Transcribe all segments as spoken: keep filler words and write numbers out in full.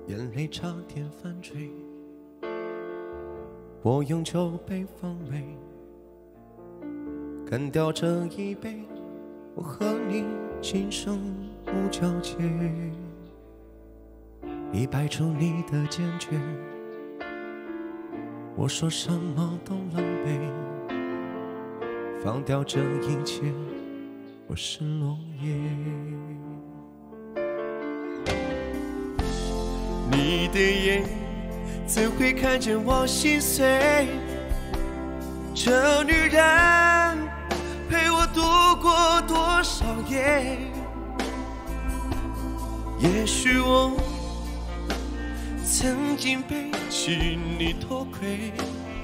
眼泪差点翻坠。我用酒杯防卫，干掉这一杯，我和你今生无交集。你摆出你的坚决，我说什么都狼狈，放掉这一切，我是落叶。你的眼怎会看见我心碎？这女人陪我度过多少夜？也许我曾经背起你头盔，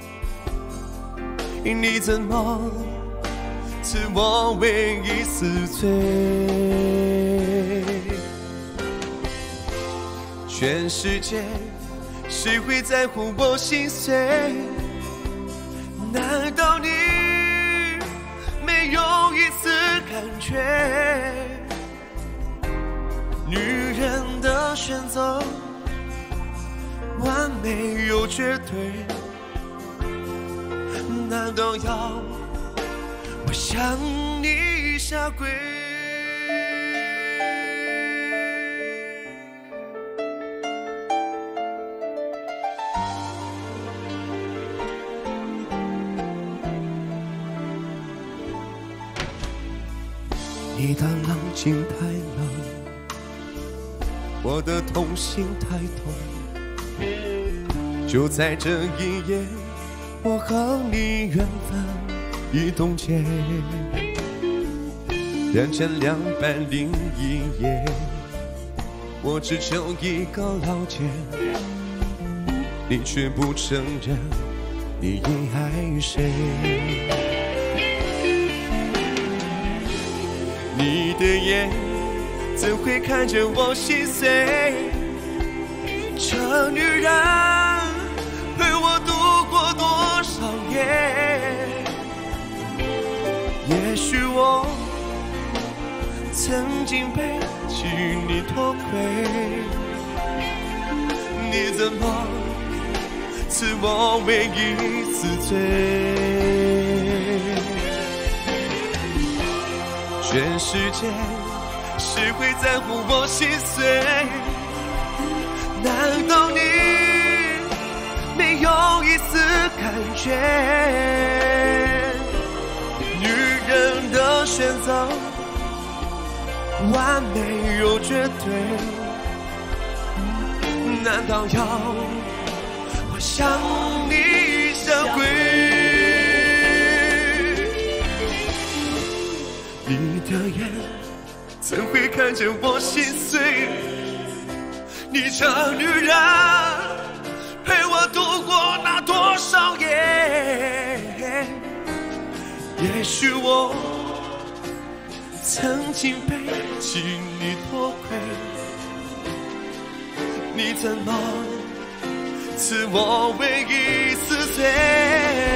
你怎么赐我唯一死罪？全世界谁会在乎我心碎？难道你没有一丝感觉？女人的选择完美又绝对，难道要我向你下跪？你的冷静太冷，我的痛心太痛。就在这一夜，我和你缘分已冻结。人间两百零一夜，我只求一个了解，你却不承认你已爱谁。你的眼怎会看见我心碎？这女人陪我度过多少夜？也许我曾经背起你头盔，你怎么赐我唯一死罪？全世界谁会在乎我心碎？难道你没有一丝感觉？女人的选择完美又绝对，难道要我向你下跪？你的眼怎会看见我心碎？你这女人陪我度过那多少夜？也许我曾经背起你头盔，你怎么赐我唯一死罪？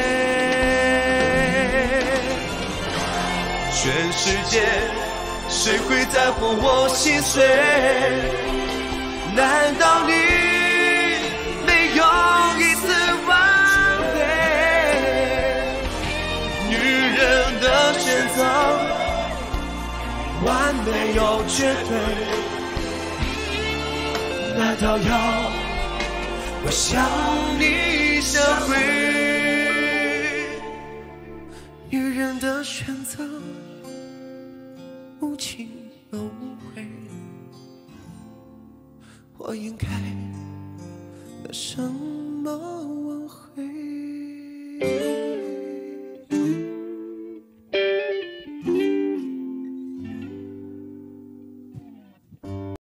全世界谁会在乎我心碎？难道你没有一丝挽回？女人的选择完美又绝对，难道要我向你下跪？女人的选择无情又无悔，我应该的生